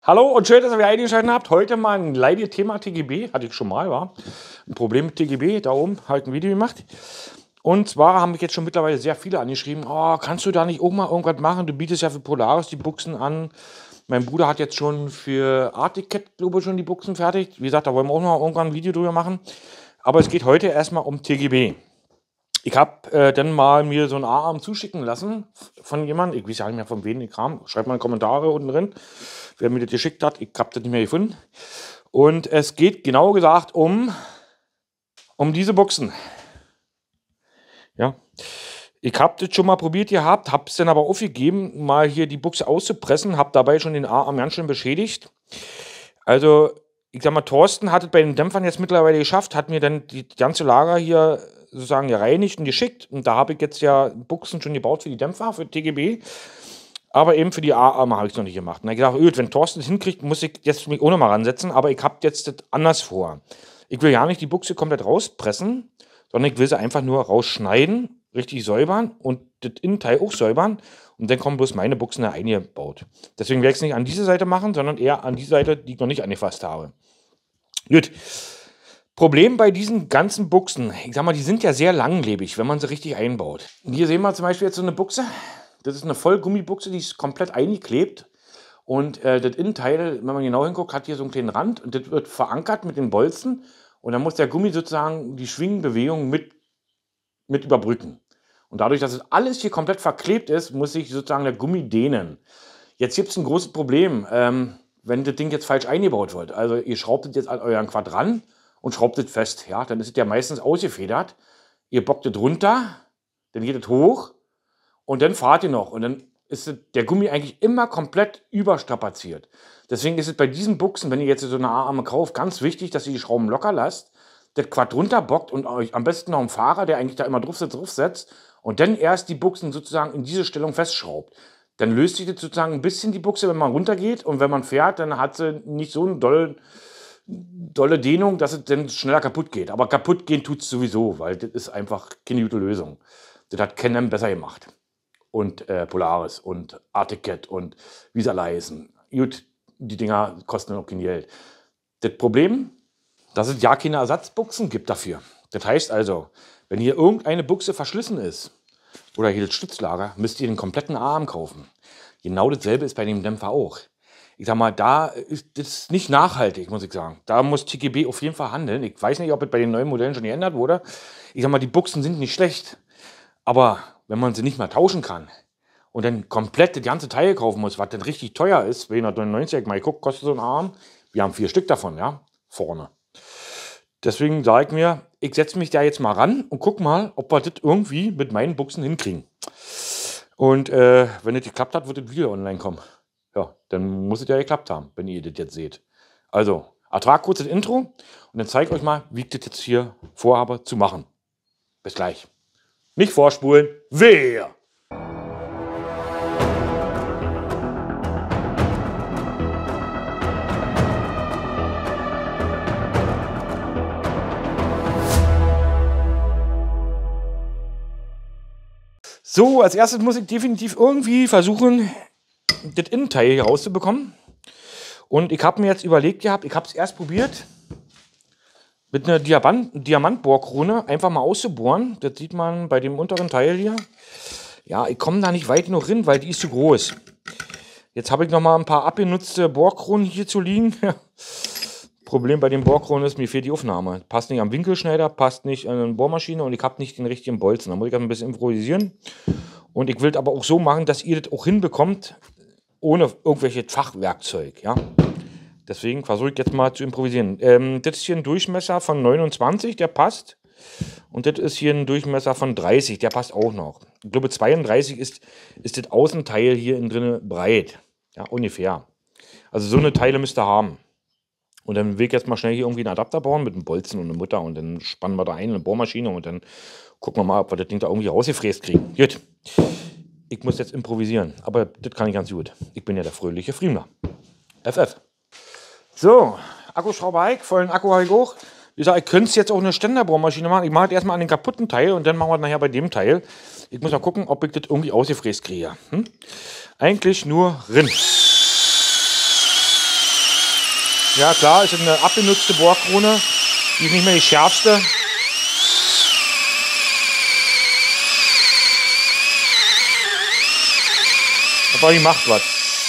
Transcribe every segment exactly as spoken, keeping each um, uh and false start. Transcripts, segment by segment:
Hallo und schön, dass ihr wieder eingeschaltet habt. Heute mal ein leidiges Thema T G B. Hatte ich schon mal, war. Ein Problem mit T G B. Da oben habe ich ein Video gemacht. Und zwar haben mich jetzt schon mittlerweile sehr viele angeschrieben. Oh, kannst du da nicht auch mal irgendwas machen? Du bietest ja für Polaris die Buchsen an. Mein Bruder hat jetzt schon für Arctic Cat, glaube ich, schon die Buchsen fertig. Wie gesagt, da wollen wir auch noch irgendwann ein Video drüber machen. Aber es geht heute erstmal um T G B. Ich habe äh, dann mal mir so einen A-Arm zuschicken lassen von jemandem. Ich weiß ja nicht mehr von wem ich kam. Schreibt mal in die Kommentare unten drin, wer mir das geschickt hat. Ich habe das nicht mehr gefunden. Und es geht genau gesagt um, um diese Buchsen. Ja. Ich habe das schon mal probiert gehabt, habe es dann aber aufgegeben, mal hier die Buchse auszupressen, habe dabei schon den A-Arm ganz schön beschädigt. Also, ich sag mal, Thorsten hat es bei den Dämpfern jetzt mittlerweile geschafft, hat mir dann die ganze Lager hier sozusagen gereinigt und geschickt. Und da habe ich jetzt ja Buchsen schon gebaut für die Dämpfer, für T G B. Aber eben für die A-Arme habe ich es noch nicht gemacht. Und ich dachte, gut, wenn Thorsten es hinkriegt, muss ich jetzt mich auch noch mal ransetzen. Aber ich habe jetzt das anders vor. Ich will ja nicht die Buchse komplett rauspressen, sondern ich will sie einfach nur rausschneiden, richtig säubern und das Innenteil auch säubern. Und dann kommen bloß meine Buchsen da eingebaut. Deswegen werde ich es nicht an diese Seite machen, sondern eher an die Seite, die ich noch nicht angefasst habe. Gut. Problem bei diesen ganzen Buchsen, ich sag mal, die sind ja sehr langlebig, wenn man sie richtig einbaut. Hier sehen wir zum Beispiel jetzt so eine Buchse. Das ist eine Vollgummibuchse, die ist komplett eingeklebt. Und äh, das Innenteil, wenn man genau hinguckt, hat hier so einen kleinen Rand und das wird verankert mit den Bolzen. Und dann muss der Gummi sozusagen die Schwingenbewegung mit, mit überbrücken. Und dadurch, dass es alles hier komplett verklebt ist, muss sich sozusagen der Gummi dehnen. Jetzt gibt es ein großes Problem, ähm, wenn das Ding jetzt falsch eingebaut wird. Also ihr schraubt es jetzt an euren Quadrant und schraubt es fest. Ja? Dann ist es ja meistens ausgefedert. Ihr bockt es runter, dann geht es hoch und dann fahrt ihr noch. Und dann ist es, der Gummi eigentlich immer komplett überstrapaziert. Deswegen ist es bei diesen Buchsen, wenn ihr jetzt so eine A-Arme kauft, ganz wichtig, dass ihr die Schrauben locker lasst, das Quad runterbockt und euch am besten noch einen Fahrer, der eigentlich da immer drauf sitzt, draufsetzt und dann erst die Buchsen sozusagen in diese Stellung festschraubt. Dann löst sich das sozusagen ein bisschen die Buchse, wenn man runtergeht, und wenn man fährt, dann hat sie nicht so eine dolle, dolle Dehnung, dass es dann schneller kaputt geht. Aber kaputt gehen tut es sowieso, weil das ist einfach keine gute Lösung. Das hat Canon besser gemacht. Und äh, Polaris und Arctic Cat und Visaleisen. Gut, die Dinger kosten noch kein Geld. Das Problem, dass es ja keine Ersatzbuchsen gibt dafür. Das heißt also, wenn hier irgendeine Buchse verschlissen ist, oder hier das Stützlager, müsst ihr den kompletten Arm kaufen. Genau dasselbe ist bei dem Dämpfer auch. Ich sag mal, da ist das nicht nachhaltig, muss ich sagen. Da muss T G B auf jeden Fall handeln. Ich weiß nicht, ob es bei den neuen Modellen schon geändert wurde. Ich sag mal, die Buchsen sind nicht schlecht. Aber wenn man sie nicht mehr tauschen kann und dann komplett das ganze Teil kaufen muss, was dann richtig teuer ist, zweihundertneunundneunzig, ich mal guck, kostet so ein Arm. Wir haben vier Stück davon, ja, vorne. Deswegen sage ich mir, ich setze mich da jetzt mal ran und guck mal, ob wir das irgendwie mit meinen Buchsen hinkriegen. Und äh, wenn das geklappt hat, wird das Video online kommen. Ja, dann muss es ja geklappt haben, wenn ihr das jetzt seht. Also, ertrag kurz das Intro und dann zeige ich euch mal, wie ich das jetzt hier vorhabe zu machen. Bis gleich. Nicht vorspulen, wehe! So, als erstes muss ich definitiv irgendwie versuchen, das Innenteil hier rauszubekommen. Und ich habe mir jetzt überlegt gehabt, ich habe es erst probiert, mit einer Diamant Diamantbohrkrone einfach mal auszubohren. Das sieht man bei dem unteren Teil hier. Ja, ich komme da nicht weit genug hin, weil die ist zu groß. Jetzt habe ich noch mal ein paar abgenutzte Bohrkronen hier zu liegen. Problem bei den Bohrkronen ist, mir fehlt die Aufnahme. Passt nicht am Winkelschneider, passt nicht an eine Bohrmaschine und ich habe nicht den richtigen Bolzen. Da muss ich ein bisschen improvisieren. Und ich will es aber auch so machen, dass ihr das auch hinbekommt, ohne irgendwelche Fachwerkzeug. Ja? Deswegen versuche ich jetzt mal zu improvisieren. Ähm, das ist hier ein Durchmesser von neunundzwanzig, der passt. Und das ist hier ein Durchmesser von dreißig, der passt auch noch. Ich glaube, zweiunddreißig ist, ist das Außenteil hier innen drin breit. Ja, ungefähr. Also so eine Teile müsst ihr haben. Und dann will ich jetzt mal schnell hier irgendwie einen Adapter bauen mit einem Bolzen und einer Mutter. Und dann spannen wir da ein, eine Bohrmaschine. Und dann gucken wir mal, ob wir das Ding da irgendwie rausgefräst kriegen. Gut. Ich muss jetzt improvisieren. Aber das kann ich ganz gut. Ich bin ja der fröhliche Friemler. F F. So, Akkuschrauber Heik, vollen Akku habe ich hoch. Wie gesagt, ich könnte es jetzt auch eine Ständerbohrmaschine machen. Ich mache das erstmal an den kaputten Teil und dann machen wir das nachher bei dem Teil. Ich muss mal gucken, ob ich das irgendwie ausgefräst kriege. Hm? Eigentlich nur Rind. Ja klar, ist eine abgenutzte Bohrkrone. Die ist nicht mehr die schärfste. Aber die macht was.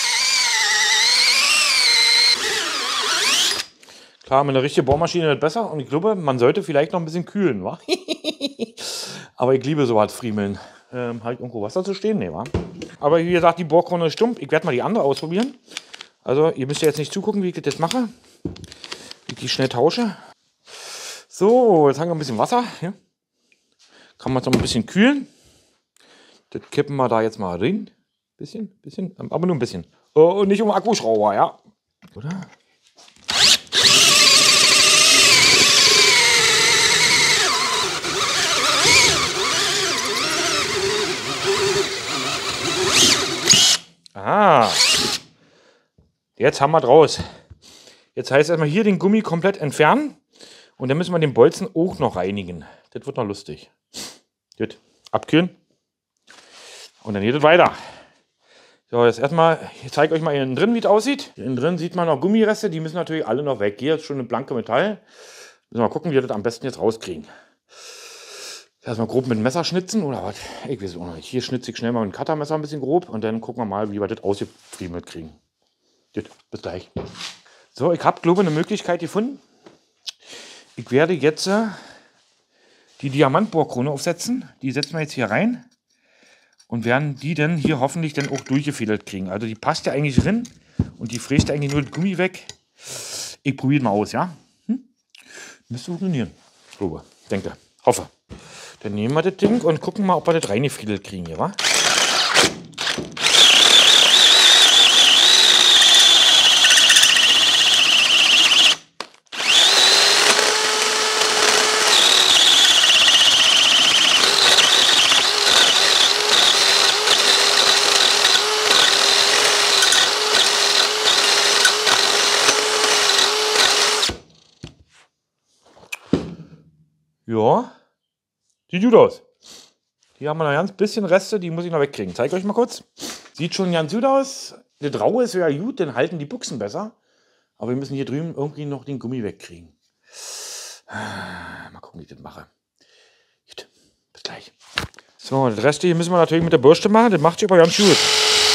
Klar, mit einer richtigen Bohrmaschine ist besser. Und ich glaube, man sollte vielleicht noch ein bisschen kühlen, wa? Aber ich liebe so was Friemeln. Ähm, habe ich irgendwo Wasser zu stehen? Nee, wa? Aber wie gesagt, die Bohrkrone ist stumpf. Ich werde mal die andere ausprobieren. Also, ihr müsst ja jetzt nicht zugucken, wie ich das jetzt mache. Wie ich die schnell tausche. So, jetzt haben wir ein bisschen Wasser. Hier. Kann man es noch ein bisschen kühlen. Das kippen wir da jetzt mal rein. Bisschen, bisschen, aber nur ein bisschen. Oh, und nicht um Akkuschrauber, ja. Oder? Ah. Jetzt haben wir draus. Jetzt heißt erstmal hier den Gummi komplett entfernen. Und dann müssen wir den Bolzen auch noch reinigen. Das wird noch lustig. Gut, abkühlen. Und dann geht es weiter. So, jetzt erstmal, ich zeige euch mal innen drin, wie es aussieht. Innen drin sieht man noch Gummireste, die müssen natürlich alle noch weg. Hier ist schon eine blanke Metall. Müssen wir mal gucken, wie wir das am besten jetzt rauskriegen. Erstmal grob mit dem Messer schnitzen oder was? Ich weiß auch nicht. Hier schnitze ich schnell mal mit dem Cuttermesser ein bisschen grob und dann gucken wir mal, wie wir das ausgefriemelt kriegen. Gut, bis gleich. So, ich habe, glaube ich, eine Möglichkeit gefunden. Ich werde jetzt äh, die Diamantbohrkrone aufsetzen. Die setzen wir jetzt hier rein. Und werden die dann hier hoffentlich dann auch durchgefädelt kriegen. Also die passt ja eigentlich drin und die fräst eigentlich nur das Gummi weg. Ich probiere mal aus, ja? Hm? Müsste funktionieren. Ich glaube, denke, hoffe. Dann nehmen wir das Ding und gucken mal, ob wir das reingefädelt kriegen hier, wa? Ja, sieht gut aus. Hier haben wir noch ganz bisschen Reste, die muss ich noch wegkriegen. Zeig euch mal kurz. Sieht schon ganz gut aus. Das Raue ist ja gut, dann halten die Buchsen besser. Aber wir müssen hier drüben irgendwie noch den Gummi wegkriegen. Mal gucken, wie ich das mache. Gut, bis gleich. So, das Reste hier müssen wir natürlich mit der Bürste machen. Das macht sich aber ganz gut.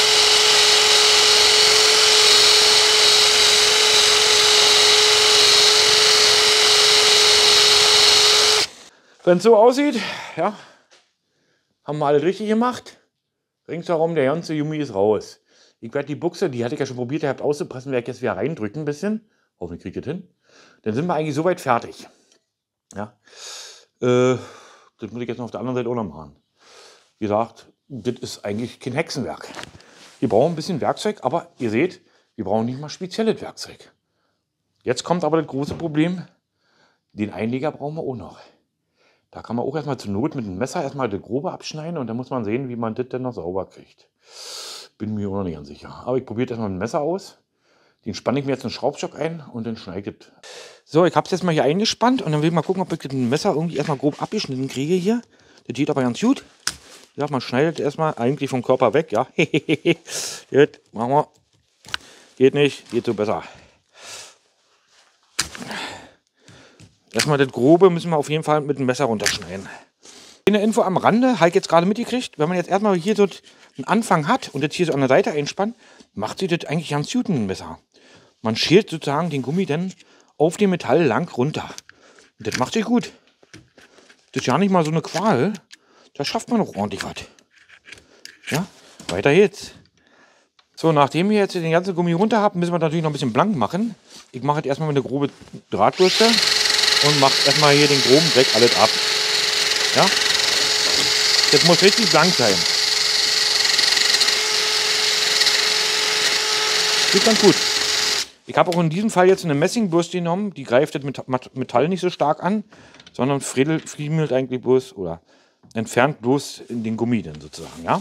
Wenn es so aussieht, ja, haben wir alles richtig gemacht. Ringsherum, der ganze Gummi ist raus. Ich werde die Buchse, die hatte ich ja schon probiert, ihr habt auszupressen, werde ich jetzt wieder reindrücken ein bisschen. Hoffentlich kriege ich das hin. Dann sind wir eigentlich soweit fertig. Ja, äh, das muss ich jetzt noch auf der anderen Seite auch noch machen. Wie gesagt, das ist eigentlich kein Hexenwerk. Wir brauchen ein bisschen Werkzeug, aber ihr seht, wir brauchen nicht mal spezielles Werkzeug. Jetzt kommt aber das große Problem, den Einleger brauchen wir auch noch. Da kann man auch erstmal zur Not mit dem Messer erstmal das Grobe abschneiden und dann muss man sehen, wie man das denn noch sauber kriegt. Bin mir auch noch nicht ganz sicher. Aber ich probiere erstmal mit dem Messer aus. Den spanne ich mir jetzt einen Schraubstock ein und dann schneide ich das. So, ich habe es jetzt mal hier eingespannt und dann will ich mal gucken, ob ich das mit dem Messer irgendwie erstmal grob abgeschnitten kriege hier. Das geht aber ganz gut. Ja, man schneidet erstmal eigentlich vom Körper weg, ja. Gut, machen wir. Geht nicht, geht so besser. Erstmal das Grobe müssen wir auf jeden Fall mit dem Messer runterschneiden. Eine Info am Rande, habe ich jetzt gerade mitgekriegt, wenn man jetzt erstmal hier so einen Anfang hat und jetzt hier so an der Seite einspannt, macht sich das eigentlich ganz gut mit dem Messer. Man schält sozusagen den Gummi dann auf dem Metall lang runter. Und das macht sich gut. Das ist ja nicht mal so eine Qual. Da schafft man noch ordentlich was. Ja, weiter geht's. So, nachdem wir jetzt den ganzen Gummi runter haben, müssen wir natürlich noch ein bisschen blank machen. Ich mache jetzt erstmal mit einer groben Drahtbürste. Und macht erstmal hier den groben Dreck alles ab. Ja? Das muss richtig blank sein. Geht ganz gut. Ich habe auch in diesem Fall jetzt eine Messingbürste genommen. Die greift das Metall nicht so stark an, sondern friemelt eigentlich bloß oder entfernt bloß in den Gummi dann sozusagen. Ja?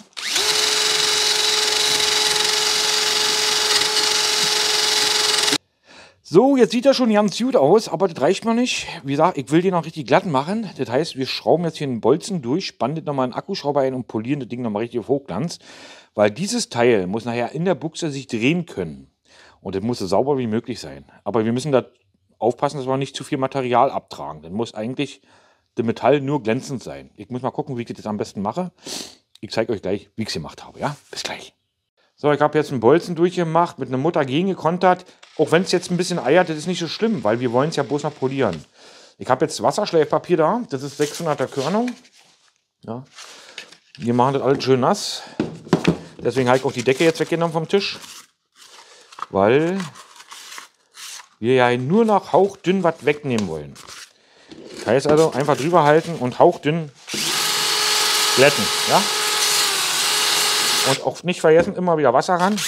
So, jetzt sieht er schon ganz gut aus, aber das reicht mir nicht. Wie gesagt, ich will den noch richtig glatt machen. Das heißt, wir schrauben jetzt hier einen Bolzen durch, spannen das nochmal einen Akkuschrauber ein und polieren das Ding nochmal richtig auf Hochglanz. Weil dieses Teil muss nachher in der Buchse sich drehen können. Und das muss so sauber wie möglich sein. Aber wir müssen da aufpassen, dass wir nicht zu viel Material abtragen. Dann muss eigentlich das Metall nur glänzend sein. Ich muss mal gucken, wie ich das am besten mache. Ich zeige euch gleich, wie ich es gemacht habe. Ja, bis gleich. So, ich habe jetzt einen Bolzen durchgemacht, mit einer Mutter gegengekontert. Auch wenn es jetzt ein bisschen eiert, das ist nicht so schlimm, weil wir wollen es ja bloß noch polieren. Ich habe jetzt Wasserschleifpapier da. Das ist sechshunderter Körnung. Ja. Wir machen das alles schön nass. Deswegen habe ich auch die Decke jetzt weggenommen vom Tisch. Weil wir ja nur noch hauchdünn was wegnehmen wollen. Das heißt also, einfach drüber halten und hauchdünn glätten. Ja? Und auch nicht vergessen, immer wieder Wasser ran.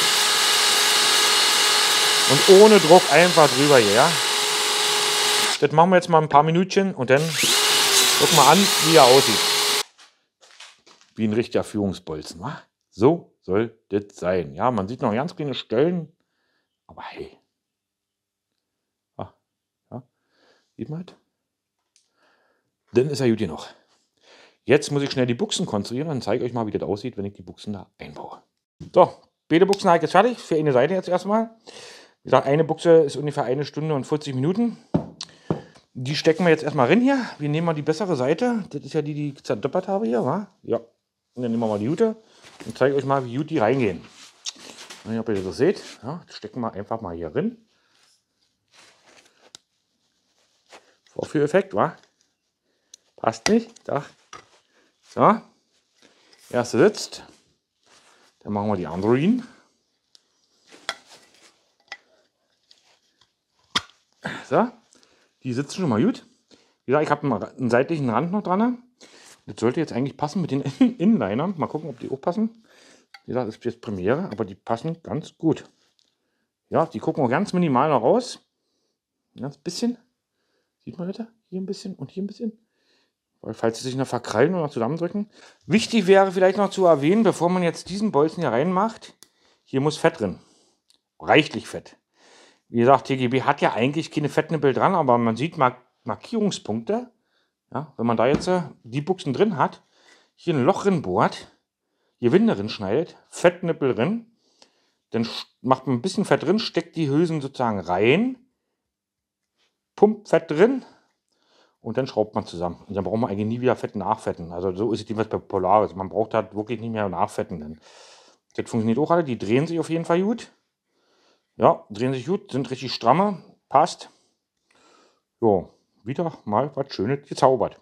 Und ohne Druck einfach drüber hier. Ja? Das machen wir jetzt mal ein paar Minütchen und dann gucken wir an, wie er aussieht. Wie ein richtiger Führungsbolzen. Wa? So soll das sein. Ja, man sieht noch ganz kleine Stellen. Aber hey. Ah, ja. Sieht man das? Dann ist er gut genug. Jetzt muss ich schnell die Buchsen konstruieren und zeige euch mal, wie das aussieht, wenn ich die Buchsen da einbaue. So, beide Buchsen habe ich jetzt fertig. Für eine Seite jetzt erstmal. Wie gesagt, eine Buchse ist ungefähr eine Stunde und vierzig Minuten. Die stecken wir jetzt erstmal rein hier. Wir nehmen mal die bessere Seite. Das ist ja die, die ich zerdeppert habe hier, wa? Ja. Und dann nehmen wir mal die Jute und zeige euch mal, wie gut die reingehen. Ich weiß nicht, ob ihr das seht. Ja, das stecken wir einfach mal hier rein. Vorführeffekt, wa? Passt nicht. Da. So. Erste sitzt. Dann machen wir die andere rein. So. Die sitzen schon mal gut. Wie gesagt, ich habe einen seitlichen Rand noch dran. Das sollte jetzt eigentlich passen mit den Inlinern. Mal gucken, ob die auch passen. Wie gesagt, das ist jetzt Premiere, aber die passen ganz gut. Ja, die gucken auch ganz minimal noch raus. Ein ganz bisschen. Sieht man das? Hier ein bisschen und hier ein bisschen. Weil falls sie sich noch verkrallen oder zusammendrücken. Wichtig wäre vielleicht noch zu erwähnen, bevor man jetzt diesen Bolzen hier reinmacht, hier muss Fett drin. Reichlich Fett. Wie gesagt, T G B hat ja eigentlich keine Fettnippel dran, aber man sieht Mark Markierungspunkte. Ja, wenn man da jetzt äh, die Buchsen drin hat, hier ein Loch drin bohrt, hier Winde drin schneidet, Fettnippel drin, dann macht man ein bisschen Fett drin, steckt die Hülsen sozusagen rein, pumpt Fett drin und dann schraubt man zusammen. Und dann braucht man eigentlich nie wieder Fett nachfetten. Also so ist es jedenfalls bei Polaris. Man braucht halt wirklich nicht mehr nachfetten. Denn das funktioniert auch alle, die drehen sich auf jeden Fall gut. Ja, drehen sich gut, sind richtig stramme, passt. Jo. Wieder mal was Schönes gezaubert.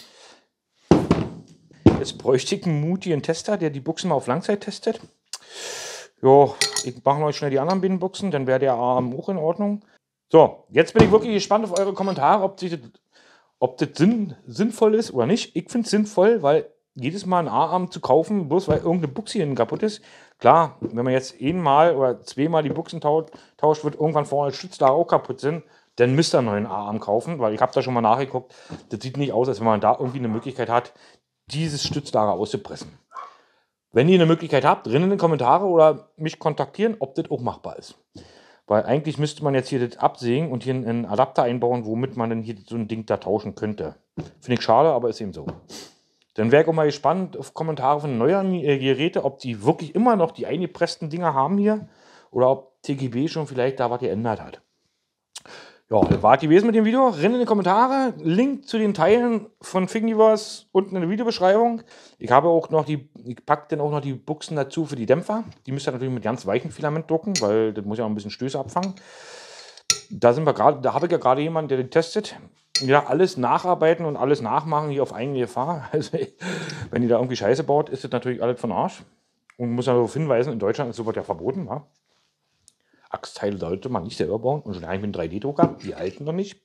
Jetzt bräuchte ich einen mutigen Tester, der die Buchsen mal auf Langzeit testet. Jo, ich mache euch schnell die anderen beiden Buchsen, dann wäre der Arm auch in Ordnung. So, jetzt bin ich wirklich gespannt auf eure Kommentare, ob, sich das, ob das sinn, sinnvoll ist oder nicht. Ich finde es sinnvoll, weil jedes Mal einen A-Arm zu kaufen, bloß weil irgendeine Buchse hier kaputt ist. Klar, wenn man jetzt einmal oder zweimal die Buchsen tauscht, tauscht wird irgendwann vorne Stützlager auch kaputt sind. Dann müsst ihr einen neuen A-Arm kaufen, weil ich habe da schon mal nachgeguckt. Das sieht nicht aus, als wenn man da irgendwie eine Möglichkeit hat, dieses Stützlager auszupressen. Wenn ihr eine Möglichkeit habt, drin in die Kommentare oder mich kontaktieren, ob das auch machbar ist. Weil eigentlich müsste man jetzt hier das absägen und hier einen Adapter einbauen, womit man dann hier so ein Ding da tauschen könnte. Finde ich schade, aber ist eben so. Dann wäre ich auch mal gespannt auf Kommentare von neueren äh, Geräten, ob die wirklich immer noch die eingepressten Dinger haben hier oder ob T G B schon vielleicht da was geändert hat. Ja, das war es gewesen mit dem Video. Rennt in die Kommentare. Link zu den Teilen von Thingiverse unten in der Videobeschreibung. Ich habe auch noch die, ich packe dann auch noch die Buchsen dazu für die Dämpfer. Die müsst ihr natürlich mit ganz weichem Filament drucken, weil das muss ja auch ein bisschen Stöße abfangen. Da sind wir gerade, da habe ich ja gerade jemanden, der den testet. Ja, alles nacharbeiten und alles nachmachen hier auf eigene Gefahr. Also, wenn ihr da irgendwie Scheiße baut, ist das natürlich alles von Arsch. Und muss ja darauf hinweisen, in Deutschland ist sowas ja verboten, wa? Achsteile sollte man nicht selber bauen und schon eigentlich mit einem drei D Drucker, die halten noch nicht.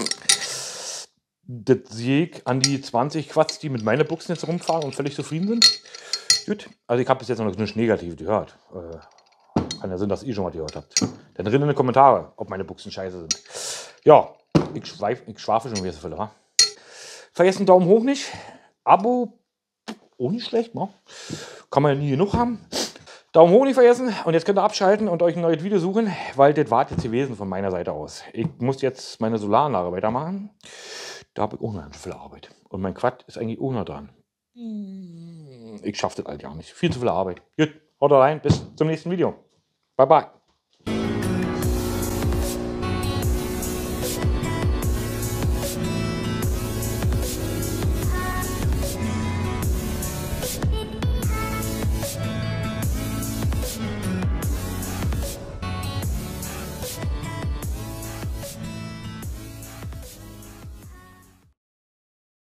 Das sehe ich an die zwanzig Quatsch, die mit meinen Buchsen jetzt rumfahren und völlig zufrieden sind. Gut, also ich habe bis jetzt noch nichts Negatives gehört. Äh, kann ja sein, dass ihr schon mal gehört habt. Dann drin in die Kommentare, ob meine Buchsen scheiße sind. Ja, ich, schweif, ich schwafe schon wieder so viel. Vergessen Daumen hoch nicht. Abo, auch nicht schlecht, ne? Kann man ja nie genug haben. Daumen hoch nicht vergessen und jetzt könnt ihr abschalten und euch ein neues Video suchen, weil das war jetzt gewesen von meiner Seite aus. Ich muss jetzt meine Solaranlage weitermachen. Da habe ich auch noch viel Arbeit. Und mein Quad ist eigentlich auch noch dran. Ich schaffe das halt ja nicht. Viel zu viel Arbeit. Gut, haut rein, bis zum nächsten Video. Bye bye.